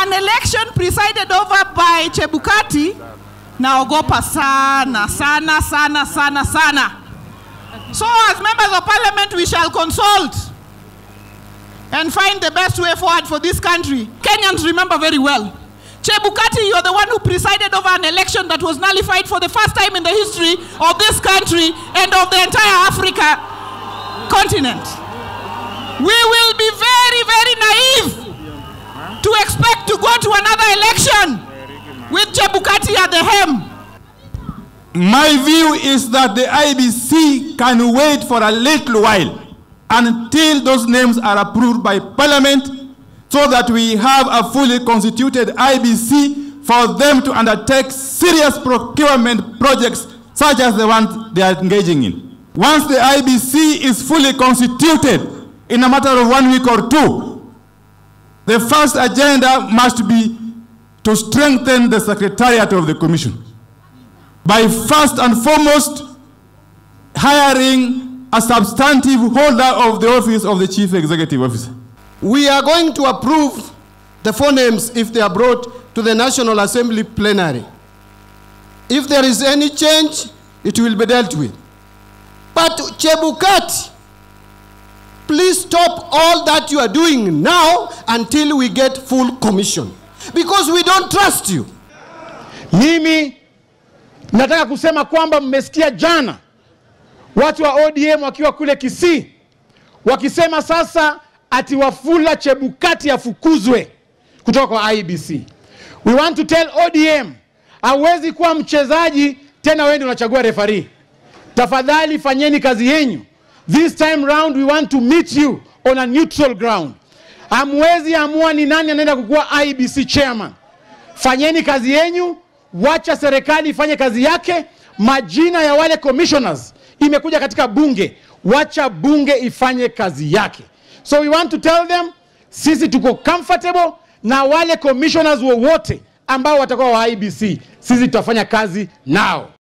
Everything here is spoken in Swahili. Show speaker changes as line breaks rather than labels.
An election presided over by Chebukati, naogopa sana, sana, sana, sana, sana. So as members of parliament, we shall consult and find the best way forward for this country. Kenyans remember very well. Chebukati, you're the one who presided over an election that was nullified for the first time in the history of this country and of the entire Africa continent. We will be very, very naive to expect to go to another election with Chebukati at the helm.
My view is that the IEBC can wait for a little while until those names are approved by Parliament, so that we have a fully constituted IEBC for them to undertake serious procurement projects such as the ones they are engaging in. Once the IEBC is fully constituted, in a matter of 1 week or two, the first agenda must be to strengthen the secretariat of the Commission by first and foremost hiring a substantive holder of the office of the Chief Executive Officer.
We are going to approve the 4 names if they are brought to the National Assembly plenary. If there is any change, it will be dealt with. But Chebukati, please stop all that you are doing now until we get full commission, because we don't trust you.
Mimi nataka kusema kwamba mmesikia jana watu wa ODM wakiwa kule Kisii wakisema sasa ati Wafula Chebukati afukuzwe kutoka kwa IEBC. We want to tell ODM, hawezi kuwa mchezaji tena wewe ndio unachagua referee. Tafadhali fanyeni kazi yenu. This time round we want to meet you on a neutral ground. Hamwezi amua ni nani anaenda kukuwa IEBC chairman. Fanyeni kazi yenu, wacha serikali ifanye kazi yake. Majina ya wale commissioners imekuja katika bunge, wacha bunge ifanye kazi yake. So we want to tell them, sisi tuko comfortable na wale commissioners wowote ambao watakuwa wa IEBC, sisi tutafanya kazi nao.